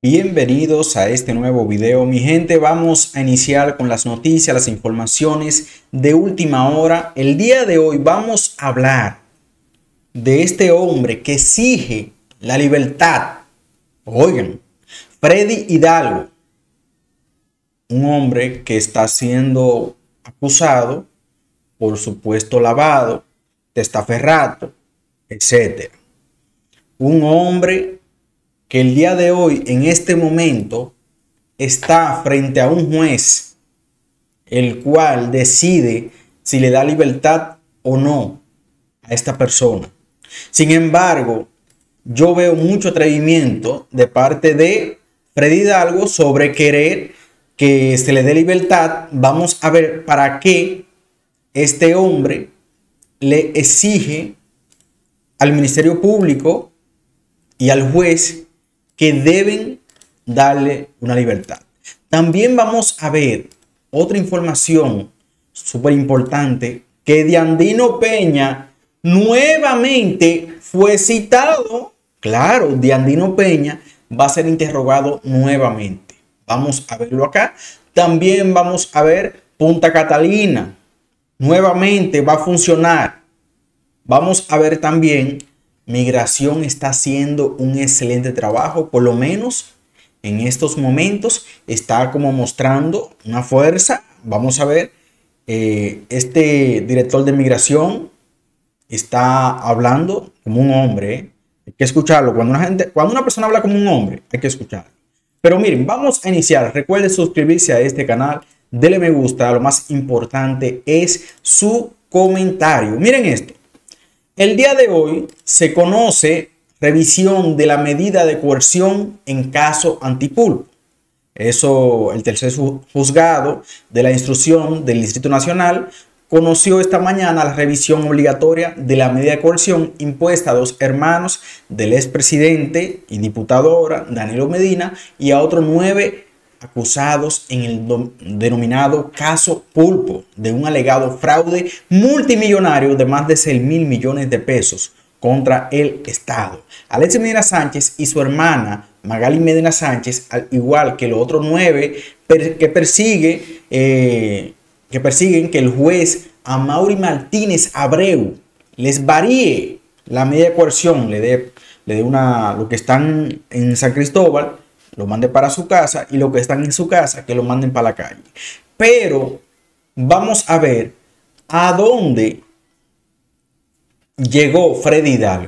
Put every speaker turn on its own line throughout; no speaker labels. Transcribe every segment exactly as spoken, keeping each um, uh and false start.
Bienvenidos a este nuevo video, mi gente. Vamos a iniciar con las noticias, las informaciones de última hora. El día de hoy vamos a hablar de este hombre que exige la libertad. Oigan, Freddy Hidalgo, un hombre que está siendo acusado por supuesto lavado, testaferrato, etcétera. Un hombre que el día de hoy, en este momento, está frente a un juez, el cual decide si le da libertad o no a esta persona. Sin embargo, yo veo mucho atrevimiento de parte de Freddy Hidalgo sobre querer que se le dé libertad. Vamos a ver para qué este hombre le exige al Ministerio Público y al juez que deben darle una libertad. También vamos a ver otra información súper importante, que Diandino Peña nuevamente fue citado. Claro, Diandino Peña va a ser interrogado nuevamente. Vamos a verlo acá. También vamos a ver Punta Catalina. Nuevamente va a funcionar. Vamos a ver también, Migración está haciendo un excelente trabajo, por lo menos en estos momentos está como mostrando una fuerza. Vamos a ver, eh, este director de Migración está hablando como un hombre, ¿eh? Hay que escucharlo. Cuando una, gente, cuando una persona habla como un hombre, hay que escucharlo. Pero miren, vamos a iniciar. Recuerden suscribirse a este canal, denle me gusta. Lo más importante es su comentario. Miren esto. El día de hoy se conoce revisión de la medida de coerción en caso Antipulpo. Eso, el tercer juzgado de la instrucción del Distrito Nacional conoció esta mañana la revisión obligatoria de la medida de coerción impuesta a dos hermanos del expresidente y diputadora Danilo Medina y a otros nueve acusados en el denominado caso Pulpo de un alegado fraude multimillonario de más de seis mil millones de pesos contra el Estado. Alexis Medina Sánchez y su hermana Magali Medina Sánchez, al igual que los otros nueve que, persigue, eh, que persiguen que el juez Amaury Martínez Abreu les varíe la medida de coerción, le dé le dé una, lo que están en San Cristóbal, lo manden para su casa, y los que están en su casa, que lo manden para la calle. Pero vamos a ver a dónde llegó Freddy Hidalgo.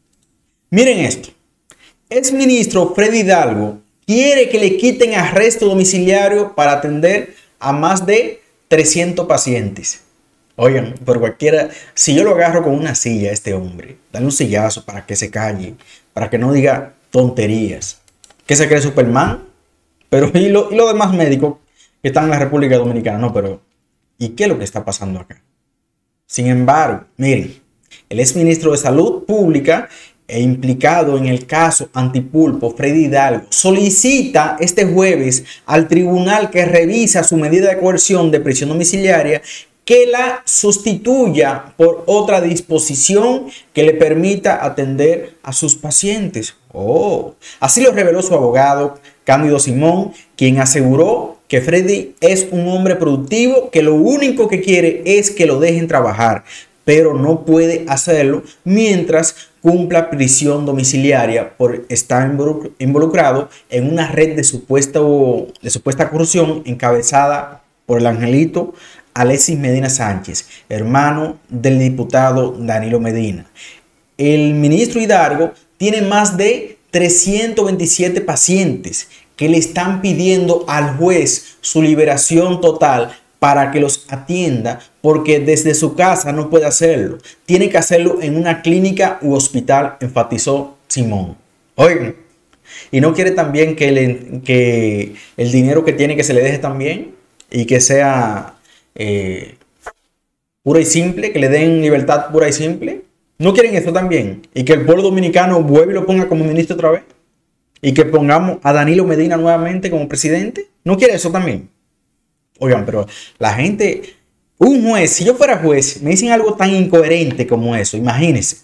Miren esto. Exministro Freddy Hidalgo quiere que le quiten arresto domiciliario para atender a más de trescientos pacientes. Oigan, por cualquiera, si yo lo agarro con una silla a este hombre, dale un sillazo para que se calle, para que no diga tonterías. ¿Qué se cree, Superman? Pero ¿y los lo demás médicos que están en la República Dominicana? No, pero ¿y qué es lo que está pasando acá? Sin embargo, miren, el exministro de Salud Pública e implicado en el caso Antipulpo, Freddy Hidalgo, solicita este jueves al tribunal que revisa su medida de coerción de prisión domiciliaria que la sustituya por otra disposición que le permita atender a sus pacientes. Oh, así lo reveló su abogado Cándido Simón, quien aseguró que Freddy es un hombre productivo, que lo único que quiere es que lo dejen trabajar, pero no puede hacerlo mientras cumpla prisión domiciliaria por estar involucrado en una red de, supuesto, de supuesta corrupción encabezada por el angelito Alexis Medina Sánchez, hermano del diputado Danilo Medina. El ministro Hidalgo tiene más de trescientos veintisiete pacientes que le están pidiendo al juez su liberación total para que los atienda, porque desde su casa no puede hacerlo. Tiene que hacerlo en una clínica u hospital, enfatizó Simón. Oigan, y no quiere también que, le, que el dinero que tiene que se le deje también y que sea Eh, pura y simple, que le den libertad pura y simple. ¿No quieren eso también? Y que el pueblo dominicano vuelva y lo ponga como ministro otra vez, y que pongamos a Danilo Medina nuevamente como presidente. ¿No quiere eso también? Oigan, pero la gente, un juez, si yo fuera juez, me dicen algo tan incoherente como eso. Imagínense,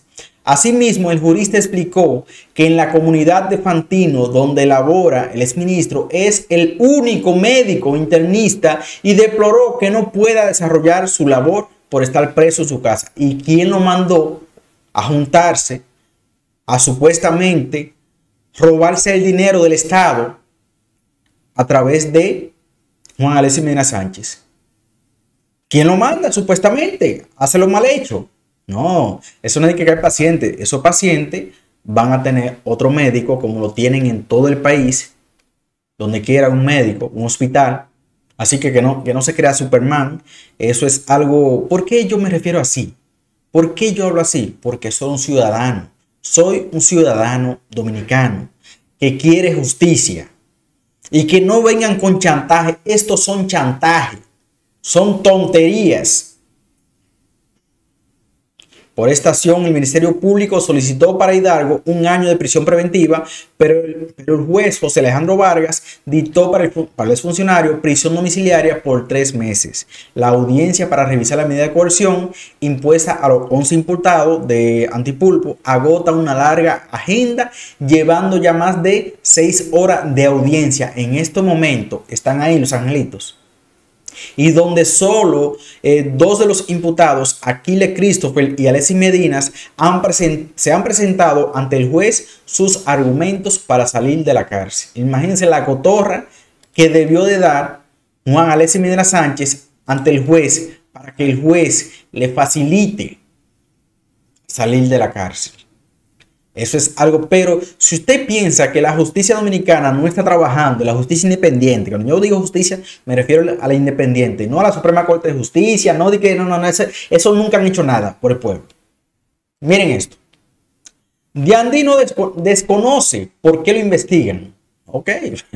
Asimismo, el jurista explicó que en la comunidad de Fantino, donde labora el exministro, es el único médico internista y deploró que no pueda desarrollar su labor por estar preso en su casa. ¿Y quién lo mandó a juntarse a supuestamente robarse el dinero del Estado a través de Juan Alexis Medina Sánchez? ¿Quién lo manda supuestamente? Hace lo mal hecho. No, eso no es que cae paciente. Esos pacientes van a tener otro médico como lo tienen en todo el país, donde quiera un médico, un hospital. Así que que no, que no se crea Superman. Eso es algo... ¿Por qué yo me refiero así? ¿Por qué yo hablo así? Porque soy un ciudadano. Soy un ciudadano dominicano que quiere justicia. Y que no vengan con chantaje. Estos son chantajes. Son tonterías. Por esta acción, el Ministerio Público solicitó para Hidalgo un año de prisión preventiva, pero el, pero el juez José Alejandro Vargas dictó para el, para el exfuncionario prisión domiciliaria por tres meses. La audiencia para revisar la medida de coerción impuesta a los once imputados de Antipulpo agota una larga agenda, llevando ya más de seis horas de audiencia. En este momento están ahí los angelitos. Y donde solo eh, dos de los imputados, Aquiles Christopher y Alexis Medinas, han se han presentado ante el juez sus argumentos para salir de la cárcel. Imagínense la cotorra que debió de dar Juan Alexis Medina Sánchez ante el juez para que el juez le facilite salir de la cárcel. Eso es algo, pero si usted piensa que la justicia dominicana no está trabajando, la justicia independiente, cuando yo digo justicia me refiero a la independiente, no a la Suprema Corte de Justicia, no de que no, no, no, eso, eso nunca han hecho nada por el pueblo. Miren esto. Diandino desco desconoce por qué lo investigan. Ok.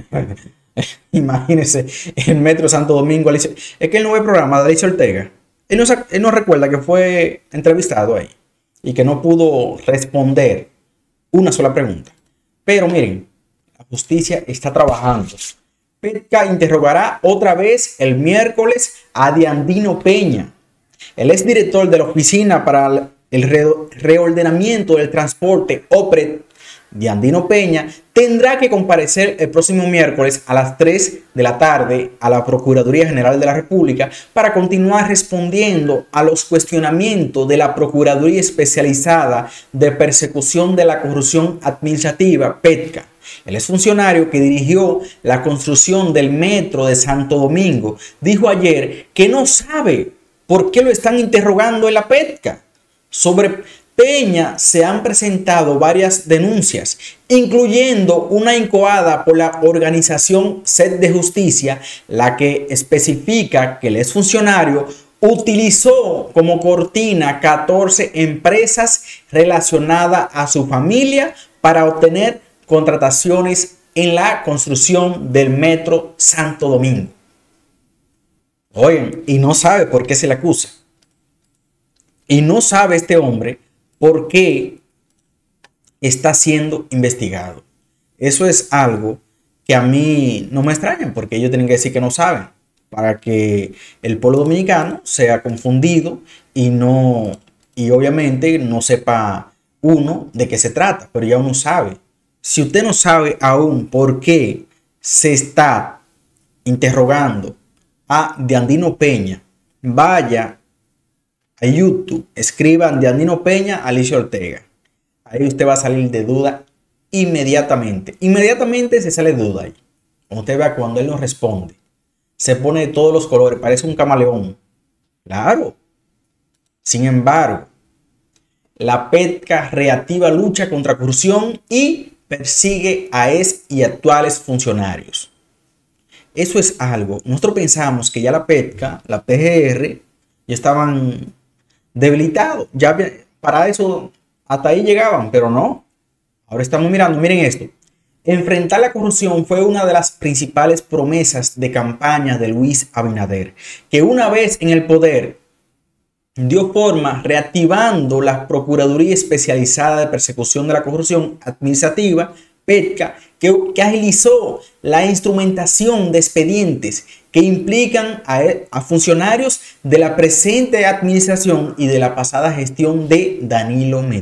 Imagínense, el Metro Santo Domingo, Alicia, es que él no ve el programa de Alicia Ortega. Él no, él no recuerda que fue entrevistado ahí y que no pudo responder una sola pregunta. Pero miren, la justicia está trabajando. Petca interrogará otra vez el miércoles a Diandino Peña. El exdirector de la Oficina para el Reordenamiento del Transporte, OPRET, Diandino Peña, tendrá que comparecer el próximo miércoles a las tres de la tarde a la Procuraduría General de la República para continuar respondiendo a los cuestionamientos de la Procuraduría Especializada de Persecución de la Corrupción Administrativa, PETCA. El exfuncionario que dirigió la construcción del metro de Santo Domingo dijo ayer que no sabe por qué lo están interrogando en la PETCA. Sobre Peña se han presentado varias denuncias, incluyendo una incoada por la organización Sed de Justicia, la que especifica que el exfuncionario utilizó como cortina catorce empresas relacionadas a su familia para obtener contrataciones en la construcción del Metro Santo Domingo. Oigan, y no sabe por qué se le acusa. Y no sabe este hombre por qué está siendo investigado. Eso es algo que a mí no me extraña, porque ellos tienen que decir que no saben, para que el pueblo dominicano sea confundido y no, y obviamente no sepa uno de qué se trata, pero ya uno sabe. Si usted no sabe aún por qué se está interrogando a Diandino Peña, vaya a YouTube, escriban Diandino Peña, Alicia Ortega. Ahí usted va a salir de duda inmediatamente. Inmediatamente se sale de duda ahí. Como usted vea cuando él no responde, se pone de todos los colores, parece un camaleón. Claro. Sin embargo, la PETCA reactiva lucha contra corrupción y persigue a ex y actuales funcionarios. Eso es algo. Nosotros pensamos que ya la PETCA, la P G R, ya estaban debilitados. Ya para eso hasta ahí llegaban, pero no. Ahora estamos mirando, miren esto. Enfrentar la corrupción fue una de las principales promesas de campaña de Luis Abinader, que una vez en el poder dio forma reactivando la Procuraduría Especializada de Persecución de la Corrupción Administrativa, PETCA, que, que agilizó la instrumentación de expedientes que implican a, a funcionarios de la presente administración y de la pasada gestión de Danilo Medina.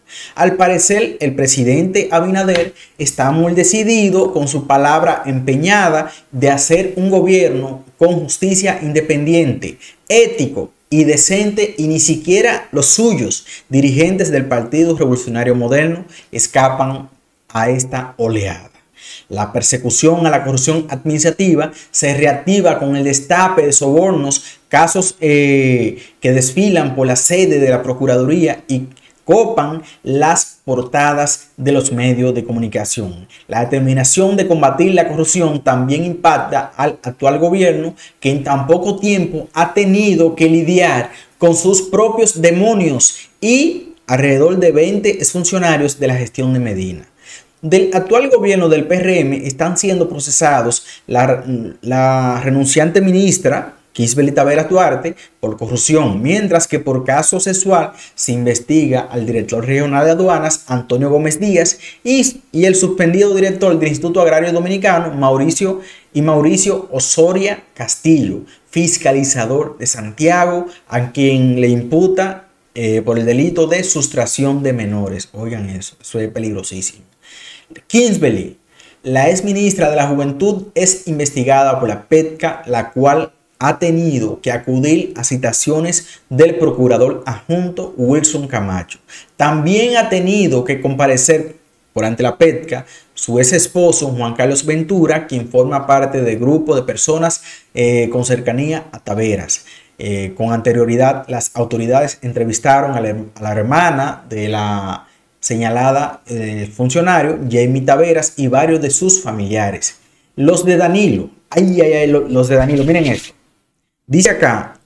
Al parecer, el presidente Abinader está muy decidido, con su palabra empeñada, de hacer un gobierno con justicia independiente, ético y decente, y ni siquiera los suyos, dirigentes del Partido Revolucionario Moderno, escapan a esta oleada. La persecución a la corrupción administrativa se reactiva con el destape de sobornos, casos eh, que desfilan por la sede de la Procuraduría y copan las portadas de los medios de comunicación. La determinación de combatir la corrupción también impacta al actual gobierno, que en tan poco tiempo ha tenido que lidiar con sus propios demonios y alrededor de veinte exfuncionarios de la gestión de Medina. Del actual gobierno del P R M están siendo procesados la, la renunciante ministra Kisbely Taveras Duarte por corrupción, mientras que por caso sexual se investiga al director regional de aduanas Antonio Gómez Díaz y, y el suspendido director del Instituto Agrario Dominicano Mauricio y Mauricio Osoria Castillo, fiscalizador de Santiago, a quien le imputa eh, por el delito de sustracción de menores. Oigan eso, eso es peligrosísimo. Kisbely, la ex ministra de la Juventud, es investigada por la PETCA, la cual ha tenido que acudir a citaciones del procurador adjunto Wilson Camacho. También ha tenido que comparecer por ante la PETCA su ex esposo Juan Carlos Ventura, quien forma parte del grupo de personas eh, con cercanía a Taveras. Eh, con anterioridad, las autoridades entrevistaron a la, a la hermana de la señalada eh, funcionario, Jamie Taveras, y varios de sus familiares. Los de Danilo, ay, ay, ay, los de Danilo, miren esto. Dice acá,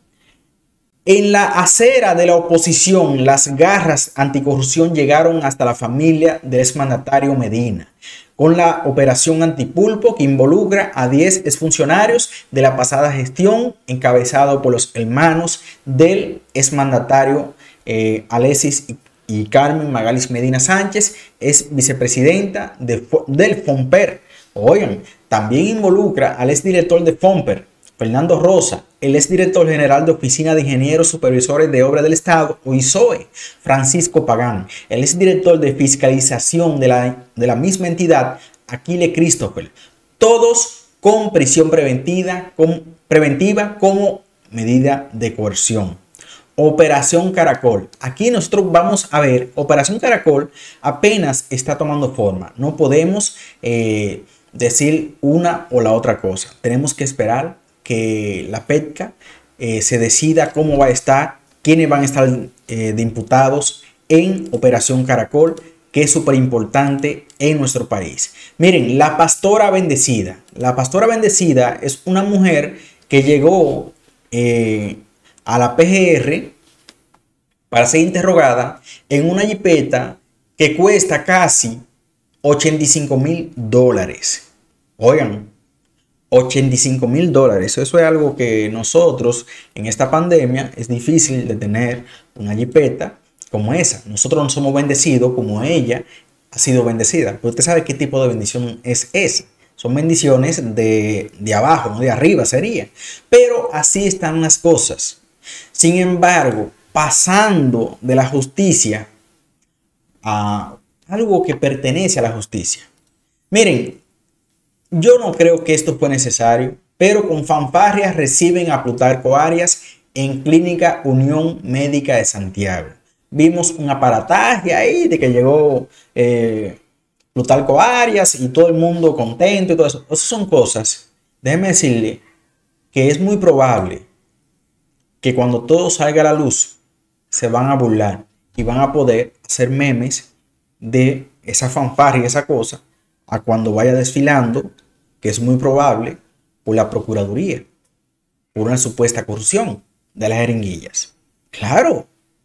en la acera de la oposición, las garras anticorrupción llegaron hasta la familia del exmandatario Medina, con la operación Antipulpo, que involucra a diez exfuncionarios de la pasada gestión, encabezado por los hermanos del exmandatario eh, Alexis y Y Carmen Magalis Medina Sánchez, es vicepresidenta de, del FOMPER. Oigan, también involucra al exdirector de FOMPER, Fernando Rosa, el exdirector general de Oficina de Ingenieros Supervisores de Obras del Estado, o ISOE, Francisco Pagán, el exdirector de Fiscalización de la, de la misma entidad, Aquile Christopher. Todos con prisión preventiva, con, preventiva como medida de coerción. Operación Caracol. Aquí nosotros vamos a ver, Operación Caracol apenas está tomando forma. No podemos eh, decir una o la otra cosa. Tenemos que esperar que la PETCA eh, se decida cómo va a estar, quiénes van a estar eh, de imputados en Operación Caracol, que es súper importante en nuestro país. Miren, la pastora bendecida. La pastora bendecida es una mujer que llegó eh, a la P G R para ser interrogada en una jipeta que cuesta casi ochenta y cinco mil dólares. Oigan, ochenta y cinco mil dólares. Eso es algo que nosotros en esta pandemia es difícil de tener una jipeta como esa. Nosotros no somos bendecidos como ella ha sido bendecida. Pero usted sabe qué tipo de bendición es esa. Son bendiciones de, de abajo, no de arriba sería. Pero así están las cosas. Sin embargo, pasando de la justicia a algo que pertenece a la justicia. Miren, yo no creo que esto fue necesario, pero con fanfarrias reciben a Plutarco Arias en Clínica Unión Médica de Santiago. Vimos un aparataje ahí de que llegó eh, Plutarco Arias y todo el mundo contento y todo eso. Esas son cosas, déjeme decirle, que es muy probable que cuando todo salga a la luz se van a burlar y van a poder hacer memes de esa fanfarria y esa cosa a cuando vaya desfilando, que es muy probable por la Procuraduría, por una supuesta corrupción de las jeringuillas. Claro,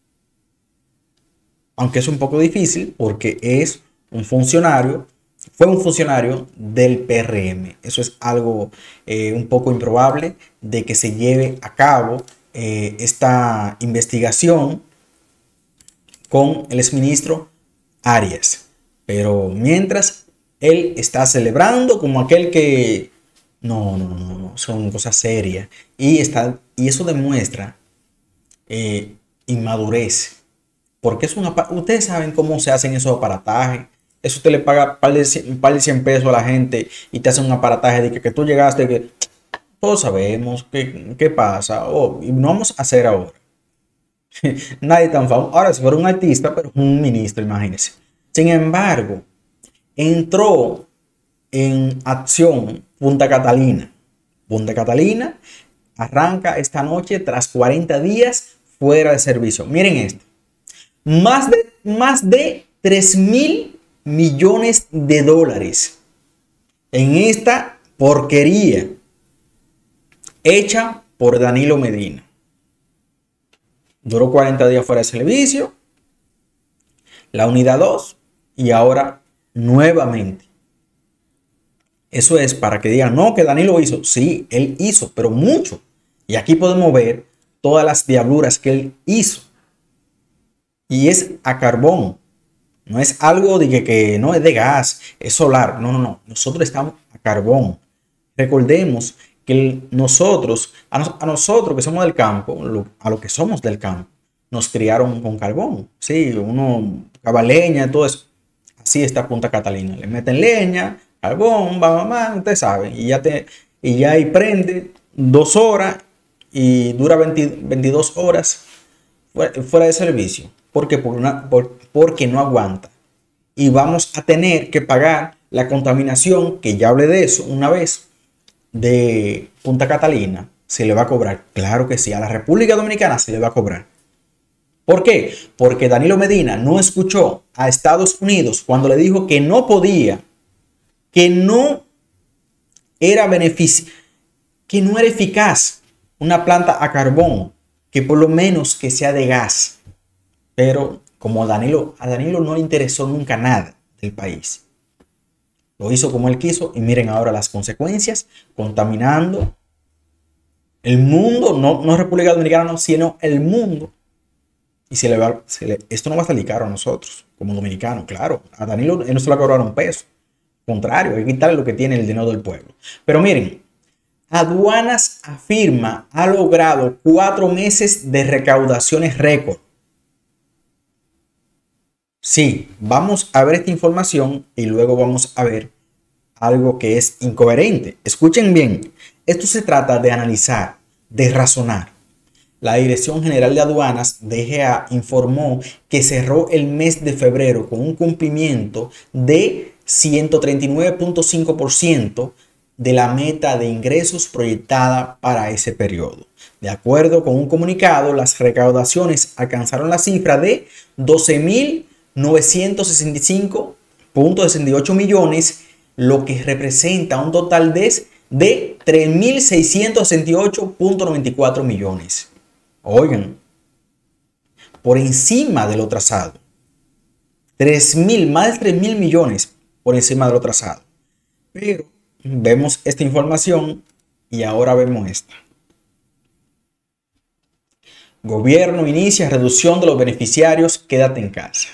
aunque es un poco difícil porque es un funcionario, fue un funcionario del P R M. Eso es algo eh, un poco improbable de que se lleve a cabo eh, esta investigación con el exministro Arias. Pero mientras él está celebrando como aquel que no, no, no, no, son cosas serias. Y, está, y eso demuestra eh, inmadurez Porque es una, ustedes saben cómo se hacen esos aparatajes. Eso usted le paga un par de, un par de cien pesos a la gente y te hacen un aparataje de que, que tú llegaste, que todos sabemos qué, qué pasa. Oh, y no vamos a hacer ahora. Nadie tan famoso. Ahora, si fuera un artista, pero un ministro, imagínense. Sin embargo, entró en acción Punta Catalina. Punta Catalina arranca esta noche tras cuarenta días fuera de servicio. Miren esto. Más de, más de tres mil millones de dólares en esta porquería hecha por Danilo Medina. Duró cuarenta días fuera de servicio, la unidad dos, y ahora nuevamente. Eso es para que digan, no, que Danilo hizo. Sí, él hizo, pero mucho. Y aquí podemos ver todas las diabluras que él hizo. Y es a carbón. No es algo de que, que no es de gas, es solar. No, no, no. Nosotros estamos a carbón. Recordemos que el, nosotros, a, nos, a nosotros que somos del campo, lo, a los que somos del campo, nos criaron con carbón. Sí, uno cava leña, todo eso. Así está Punta Catalina. Le meten leña, carbón, va, mamá, usted sabe. Y ya, te, y ya ahí prende dos horas y dura veinte, veintidós horas fuera, fuera de servicio. Porque, por una, por, porque no aguanta. Y vamos a tener que pagar la contaminación, que ya hablé de eso una vez, de Punta Catalina. Se le va a cobrar. Claro que sí. A la República Dominicana se le va a cobrar. ¿Por qué? Porque Danilo Medina no escuchó a Estados Unidos cuando le dijo que no podía, que no era beneficio, que no era eficaz una planta a carbón, que por lo menos que sea de gas. Pero como a Danilo, a Danilo no le interesó nunca nada del país. Lo hizo como él quiso y miren ahora las consecuencias, contaminando el mundo, no, no República Dominicana, no, sino el mundo. Y se le va, se le, esto no va a salir caro a nosotros, como dominicanos, claro. A Danilo él no se le va a cobrar un peso. Contrario, hay que quitarle lo que tiene el dinero del pueblo. Pero miren, Aduanas afirma ha logrado cuatro meses de recaudaciones récord. Sí, vamos a ver esta información y luego vamos a ver algo que es incoherente. Escuchen bien, esto se trata de analizar, de razonar. La Dirección General de Aduanas, D G A, informó que cerró el mes de febrero con un cumplimiento de ciento treinta y nueve punto cinco por ciento de la meta de ingresos proyectada para ese periodo. De acuerdo con un comunicado, las recaudaciones alcanzaron la cifra de doce mil novecientos sesenta y cinco punto sesenta y ocho millones, lo que representa un total de, de tres mil seiscientos sesenta y ocho punto noventa y cuatro millones. Oigan, por encima de lo trazado. tres mil, más de tres mil millones por encima de lo trazado. Pero vemos esta información y ahora vemos esta. Gobierno inicia reducción de los beneficiarios, quédate en casa.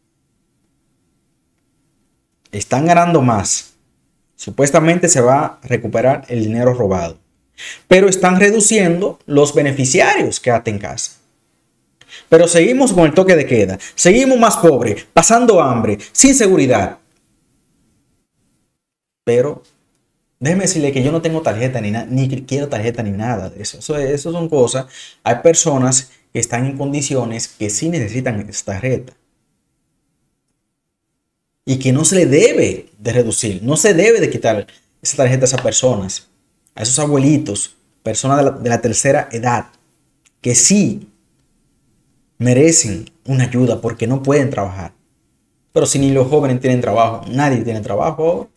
Están ganando más. Supuestamente se va a recuperar el dinero robado. Pero están reduciendo los beneficiarios, quédate en casa. Pero seguimos con el toque de queda. Seguimos más pobres, pasando hambre, sin seguridad. Pero déjeme decirle que yo no tengo tarjeta ni, ni quiero tarjeta ni nada de eso. Eso. Eso son cosas. Hay personas que están en condiciones que sí necesitan esta tarjeta. Y que no se le debe de reducir. No se debe de quitar esa tarjeta a esas personas. A esos abuelitos. Personas de la, de la tercera edad. Que sí merecen una ayuda porque no pueden trabajar. Pero si ni los jóvenes tienen trabajo. Nadie tiene trabajo ahora.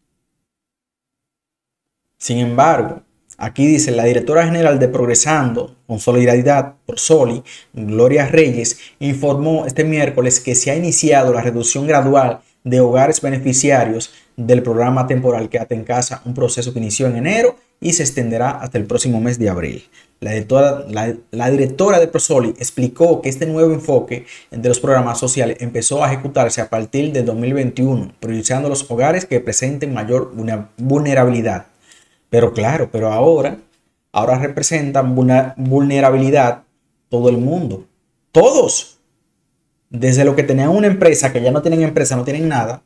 Sin embargo, aquí dice la directora general de Progresando con Solidaridad, Prosoli, Gloria Reyes, informó este miércoles que se ha iniciado la reducción gradual de hogares beneficiarios del programa temporal Quédate en Casa, un proceso que inició en enero y se extenderá hasta el próximo mes de abril. La directora, la, la directora de Prosoli explicó que este nuevo enfoque de los programas sociales empezó a ejecutarse a partir de dos mil veintiuno, priorizando los hogares que presenten mayor vulnerabilidad. Pero claro, pero ahora, ahora representan vulnerabilidad todo el mundo. Todos. Desde lo que tenían una empresa, que ya no tienen empresa, no tienen nada,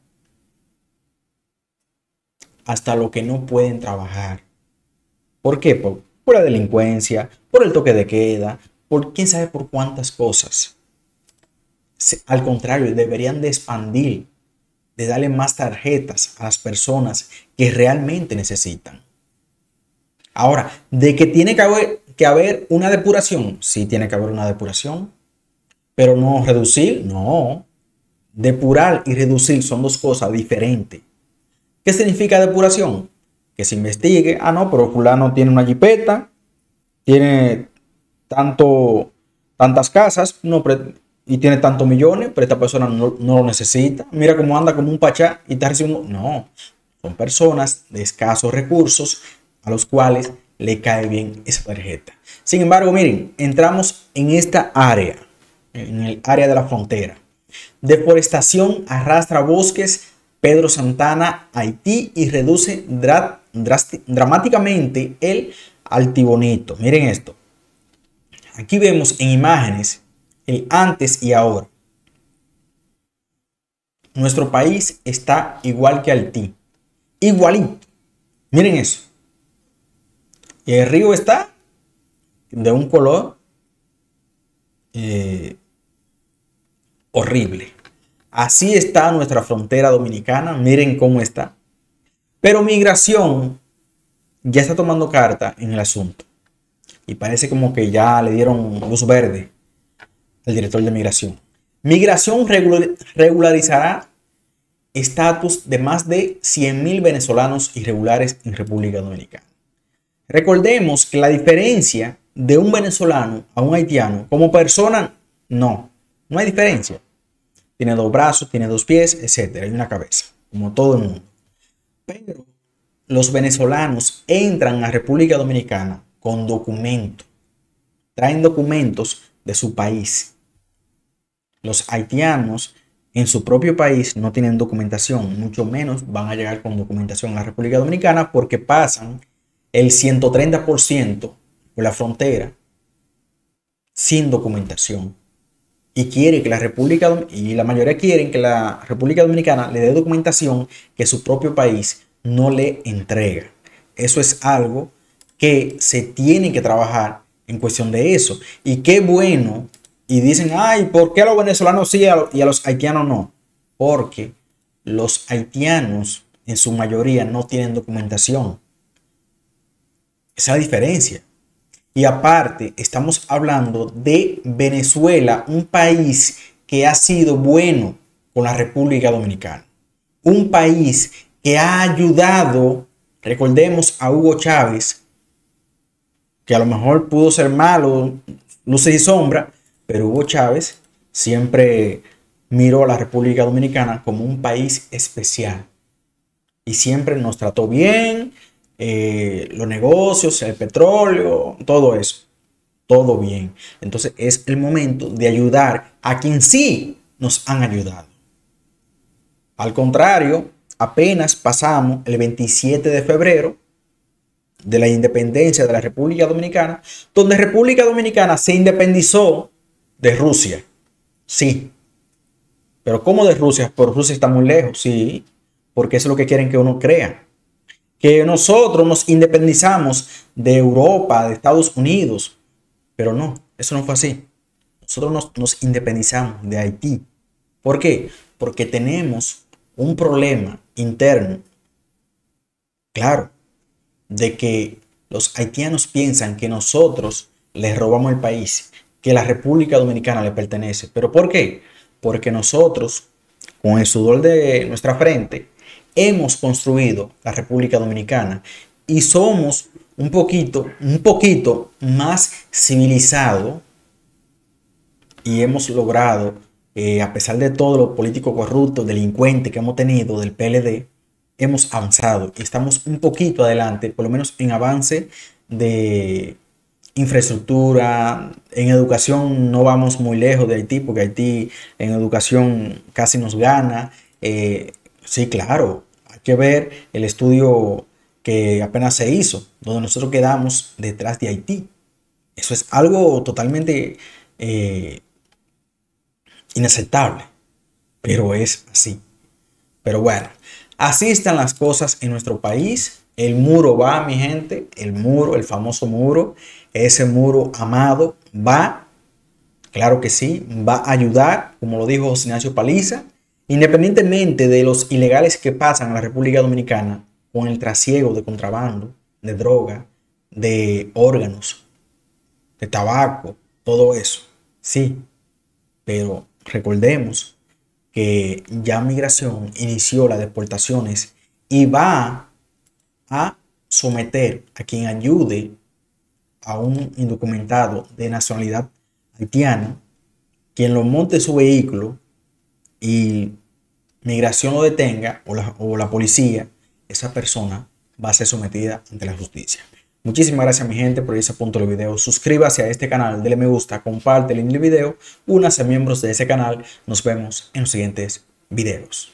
hasta lo que no pueden trabajar. ¿Por qué? Por, por la delincuencia, por el toque de queda, por quién sabe por cuántas cosas. Al contrario, deberían de expandir, de darle más tarjetas a las personas que realmente necesitan. Ahora, de que tiene que haber, que haber una depuración, sí tiene que haber una depuración, pero no reducir, no. Depurar y reducir son dos cosas diferentes. ¿Qué significa depuración? Que se investigue, ah no, pero fulano tiene una jipeta, tiene tanto, tantas casas, no, y tiene tantos millones, pero esta persona no, no lo necesita. Mira cómo anda como un pachá y está recibiendo. No, son personas de escasos recursos a los cuales le cae bien esa tarjeta. Sin embargo, miren, entramos en esta área, en el área de la frontera. Deforestación arrastra bosques, Pedro Santana, Haití, y reduce dra dramáticamente el altibonito. Miren esto. Aquí vemos en imágenes el antes y ahora. Nuestro país está igual que Haití. Igualito. Miren eso. Y el río está de un color eh, horrible. Así está nuestra frontera dominicana. Miren cómo está. Pero migración ya está tomando carta en el asunto. Y parece como que ya le dieron luz verde al director de migración. Migración regular, regularizará estatus de más de cien mil venezolanos irregulares en República Dominicana. Recordemos que la diferencia de un venezolano a un haitiano como persona, no, no hay diferencia. Tiene dos brazos, tiene dos pies, etcétera, y una cabeza, como todo el mundo. Pero los venezolanos entran a República Dominicana con documentos. Traen documentos de su país. Los haitianos en su propio país no tienen documentación, mucho menos van a llegar con documentación a la República Dominicana porque pasan el ciento treinta por ciento por la frontera sin documentación. Y quiere que la República, y la mayoría quieren que la República Dominicana le dé documentación que su propio país no le entrega. Eso es algo que se tiene que trabajar en cuestión de eso. Y qué bueno. Y dicen, ay, ¿por qué a los venezolanos sí y a los haitianos no? Porque los haitianos en su mayoría no tienen documentación. Esa es la diferencia. Y aparte, estamos hablando de Venezuela, un país que ha sido bueno con la República Dominicana. Un país que ha ayudado, recordemos a Hugo Chávez, que a lo mejor pudo ser malo, luces y sombras, pero Hugo Chávez siempre miró a la República Dominicana como un país especial. Y siempre nos trató bien. Eh, los negocios, el petróleo, todo eso, todo bien. Entonces es el momento de ayudar a quien sí nos han ayudado. Al contrario, apenas pasamos el veintisiete de febrero de la independencia de la República Dominicana, donde República Dominicana se independizó de Rusia. Sí. Pero ¿cómo de Rusia? Por Rusia está muy lejos, sí, porque eso es lo que quieren que uno crea. Que nosotros nos independizamos de Europa, de Estados Unidos. Pero no, eso no fue así. Nosotros nos, nos independizamos de Haití. ¿Por qué? Porque tenemos un problema interno. Claro, de que los haitianos piensan que nosotros les robamos el país, que la República Dominicana le pertenece. ¿Pero por qué? Porque nosotros, con el sudor de nuestra frente, hemos construido la República Dominicana y somos un poquito, un poquito más civilizado y hemos logrado, eh, a pesar de todo lo político corrupto, delincuente que hemos tenido del P L D, hemos avanzado y estamos un poquito adelante, por lo menos en avance de infraestructura. En educación no vamos muy lejos de Haití, porque Haití en educación casi nos gana. Eh, sí, claro, hay que ver el estudio que apenas se hizo, donde nosotros quedamos detrás de Haití. Eso es algo totalmente eh, inaceptable, pero es así. Pero bueno, así están las cosas en nuestro país. El muro va, mi gente, el muro, el famoso muro, ese muro amado va, claro que sí, va a ayudar, como lo dijo José Ignacio Paliza, independientemente de los ilegales que pasan a la República Dominicana con el trasiego de contrabando, de droga, de órganos, de tabaco, todo eso. Sí, pero recordemos que ya Migración inició las deportaciones y va a someter a quien ayude a un indocumentado de nacionalidad haitiana, quien lo monte en su vehículo y Migración lo detenga o la, o la policía, esa persona va a ser sometida ante la justicia. Muchísimas gracias, mi gente, por ese punto del video. Suscríbase a este canal, dele me gusta, comparte el video, únase a miembros de ese canal. Nos vemos en los siguientes videos.